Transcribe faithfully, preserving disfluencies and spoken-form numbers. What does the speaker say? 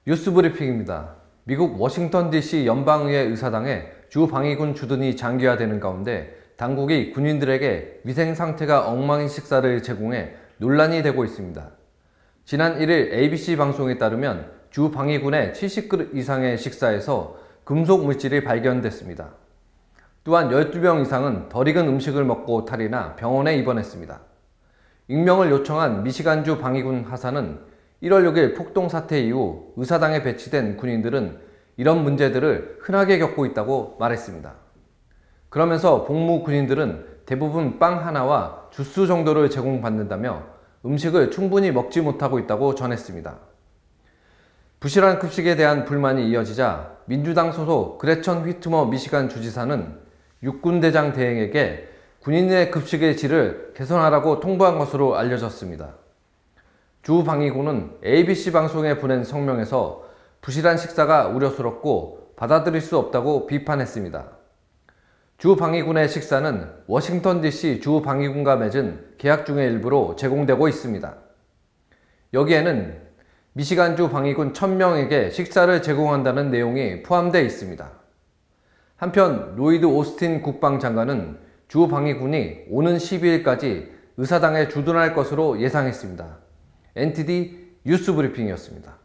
뉴스브리핑입니다. 미국 워싱턴 디씨 연방의회 의사당에 주 방위군 주둔이 장기화되는 가운데 당국이 군인들에게 위생 상태가 엉망인 식사를 제공해 논란이 되고 있습니다. 지난 일 일 에이비씨 방송에 따르면 주 방위군의 칠십 그릇 이상의 식사에서 금속 물질이 발견됐습니다. 또한 열두 명 이상은 덜 익은 음식을 먹고 탈이나 병원에 입원했습니다. 익명을 요청한 미시간주 방위군 하사는 일월 육일 폭동 사태 이후 의사당에 배치된 군인들은 이런 문제들을 흔하게 겪고 있다고 말했습니다. 그러면서 복무 군인들은 대부분 빵 하나와 주스 정도를 제공받는다며 음식을 충분히 먹지 못하고 있다고 전했습니다. 부실한 급식에 대한 불만이 이어지자 민주당 소속 그레천 휘트머 미시간 주지사는 육군대장 대행에게 군인의 급식의 질을 개선하라고 통보한 것으로 알려졌습니다. 주 방위군은 에이비씨 방송에 보낸 성명에서 부실한 식사가 우려스럽고 받아들일 수 없다고 비판했습니다. 주 방위군의 식사는 워싱턴 디씨 주 방위군과 맺은 계약 중의 일부로 제공되고 있습니다. 여기에는 미시간주 방위군 천 명에게 식사를 제공한다는 내용이 포함되어 있습니다. 한편 로이드 오스틴 국방장관은 주 방위군이 오는 십이 일까지 의사당에 주둔할 것으로 예상했습니다. 엔티디 뉴스브리핑이었습니다.